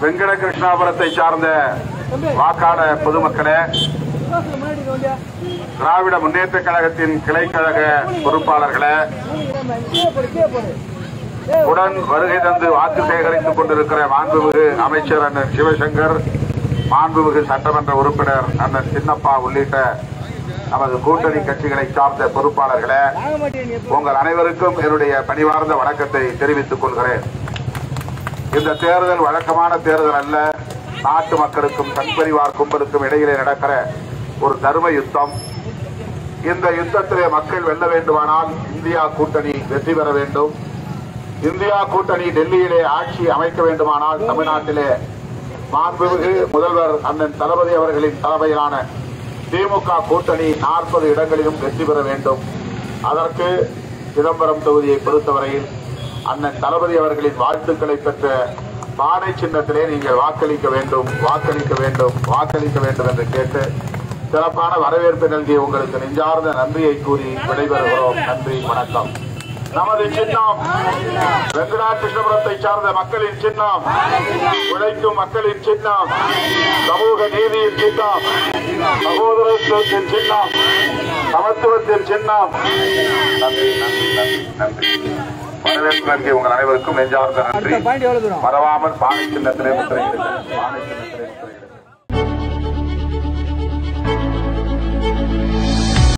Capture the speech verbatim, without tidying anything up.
வெங்கடகிருஷ்ணாபுரத்தை சார்ந்த வாக்காளர் பொதுமக்களே, திராவிட முன்னேற்ற கழகத்தின் கிளைக்கழக பொறுப்பாளர்களே, உடன் வருகை தந்து வாக்கு சேகரித்துக் கொண்டிருக்கிற மாண்புமிகு அமைச்சர் அண்ணன் சிவசங்கர், மாண்புமிகு சட்டமன்ற உறுப்பினர் அண்ணன் சின்னப்பா உள்ளிட்ட நமது கூட்டணி கட்சிகளை சார்ந்த பொறுப்பாளர்களே, உங்கள் அனைவருக்கும் என்னுடைய பணிவார்ந்த வணக்கத்தை தெரிவித்துக் கொள்கிறேன். இந்த தேர்தல் வழக்கமான தேர்தல் அல்ல. நாட்டு மக்களுக்கும் தன்பரிவார் கும்பலுக்கும் இடையிலே நடக்கிற ஒரு தர்ம யுத்தம். இந்த யுத்தத்திலே மக்கள் வெல்ல வேண்டுமானால் இந்தியா கூட்டணி வெற்றி பெற வேண்டும். இந்தியா கூட்டணி டெல்லியிலே ஆட்சி அமைக்க வேண்டுமானால் தமிழ்நாட்டிலே மாண்புமிகு முதல்வர் அண்ணன் தளபதி அவர்களின் தலைமையிலான திமுக கூட்டணி நாற்பது இடங்களிலும் வெற்றி பெற வேண்டும். அதற்கு சிதம்பரம் தொகுதியை பொறுத்தவரையில் அண்ணன் தளபதி அவர்களின் வாழ்த்துக்களை பெற்ற பானை சின்னத்திலே நீங்கள் வாக்களிக்க வேண்டும் வாக்களிக்க வேண்டும் வாக்களிக்க வேண்டும் என்று கேட்டு சிறப்பான வரவேற்பு நல்கிய உங்களுக்கு நெஞ்சார்ந்த நன்றியை கூறி விடைபெறுகிறோம். நன்றி, வணக்கம். நமது சின்னம் வெங்கடாகிருஷ்ணபுரத்தை சார்ந்த மக்களின் சின்னம், உழைக்கும் மக்களின் சின்னம், சமூக நீதியின் சின்னம், சகோதரத்துவத்தின் சின்னம், சமத்துவத்தின் சின்னம். நன்றி நன்றி நன்றி நன்றி வரவேற்பு நல்கி உங்கள் அனைவருக்கும் நெஞ்சார்ந்த நன்றி. மறவாமல் பானை சின்னத்திலே முத்திரையிடுங்கள். பானை சின்னத்திலே